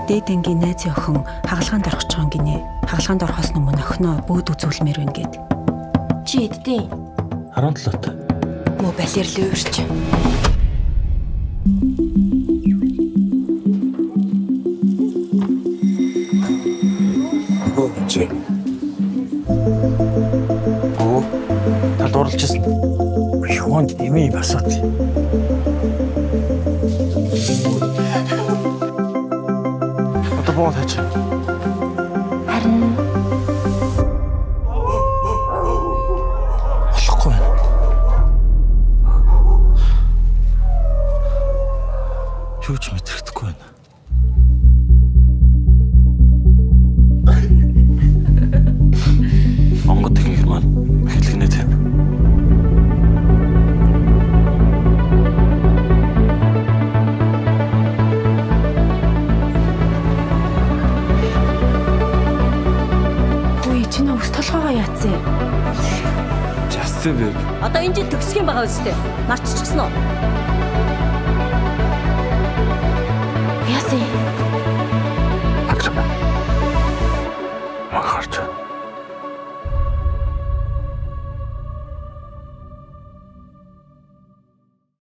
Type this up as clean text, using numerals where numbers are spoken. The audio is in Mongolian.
дээд ангийн найзын охин хагалгаанд орох чон гинэ. Хагалгаанд орохоос өмнө охиноо бөөд үзүүлмээр байна гэд. Чи эддийн 17-т. муу балер л өөрч. Чи. Та дурлажсэн. Юунд нэмээ басаад. Одоо боо таач. Харин Болохгүй байна. Юу ч мэдрэхдэггүй байна. Онгод техник маань хэлгэнэ тийм. Үй чи нөөс толгоогоо яатсан. Just babe. одоо энэ жил төгсөх юм байгаа үстэй. Мартчихсан уу?